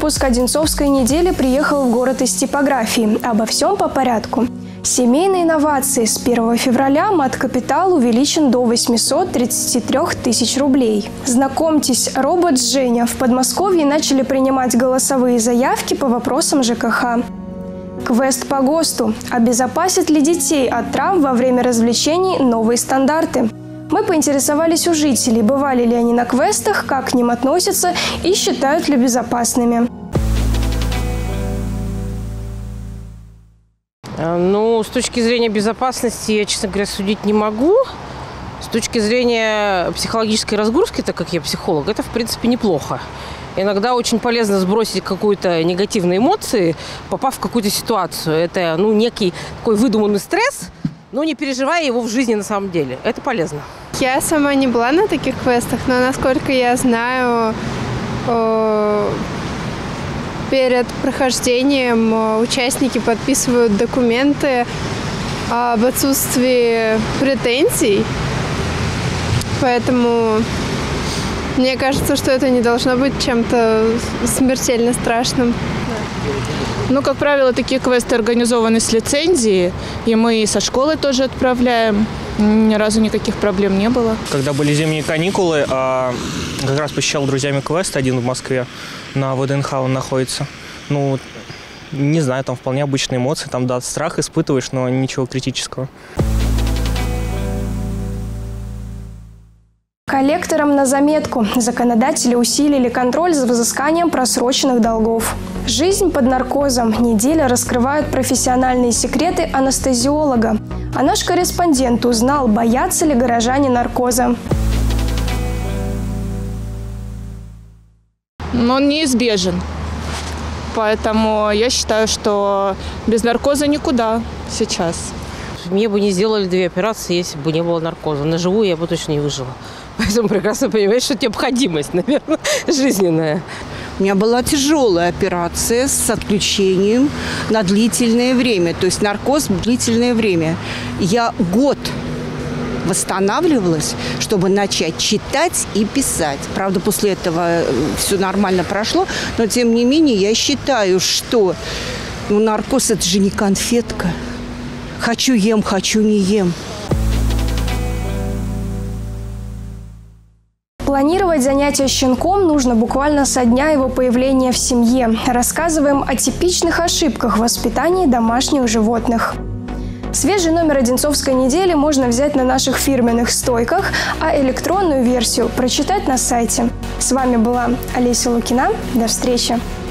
выпуск Одинцовской недели приехал в город из типографии. Обо всем по порядку. Семейные инновации. С 1 февраля мат-капитал увеличен до 833 тысяч рублей. Знакомьтесь, робот Женя. В Подмосковье начали принимать голосовые заявки по вопросам ЖКХ. Квест по ГОСТу. Обезопасит ли детей от травм во время развлечений новые стандарты? Мы поинтересовались у жителей, бывали ли они на квестах, как к ним относятся и считают ли безопасными. Ну, с точки зрения безопасности я, честно говоря, судить не могу. С точки зрения психологической разгрузки, так как я психолог, это, в принципе, неплохо. Иногда очень полезно сбросить какую-то негативные эмоции, попав в какую-то ситуацию. Это, некий такой выдуманный стресс, но не переживая его в жизни на самом деле. Это полезно. Я сама не была на таких квестах, но, насколько я знаю, перед прохождением участники подписывают документы об отсутствии претензий. Поэтому мне кажется, что это не должно быть чем-то смертельно страшным. Ну, как правило, такие квесты организованы с лицензией, и мы и со школы тоже отправляем. Ни разу никаких проблем не было. Когда были зимние каникулы, как раз посещал друзьями квест один в Москве, на ВДНХ он находится. Ну, не знаю, там вполне обычные эмоции, там, да, страх испытываешь, но ничего критического. Коллекторам на заметку. Законодатели усилили контроль за взысканием просроченных долгов. Жизнь под наркозом. Неделя раскрывает профессиональные секреты анестезиолога. А наш корреспондент узнал, боятся ли горожане наркоза. Но он неизбежен. Поэтому я считаю, что без наркоза никуда сейчас. Мне бы не сделали 2 операции, если бы не было наркоза. На живую я бы точно не выжила. Поэтому прекрасно понимаешь, что это необходимость, наверное, жизненная. У меня была тяжелая операция с отключением на длительное время. То есть наркоз длительное время. Я год восстанавливалась, чтобы начать читать и писать. Правда, после этого все нормально прошло. Но, тем не менее, я считаю, что наркоз – это же не конфетка. Хочу ем, хочу не ем. Планировать занятия с щенком нужно буквально со дня его появления в семье. Рассказываем о типичных ошибках в воспитании домашних животных. Свежий номер Одинцовской недели можно взять на наших фирменных стойках, а электронную версию прочитать на сайте. С вами была Олеся Лукина. До встречи!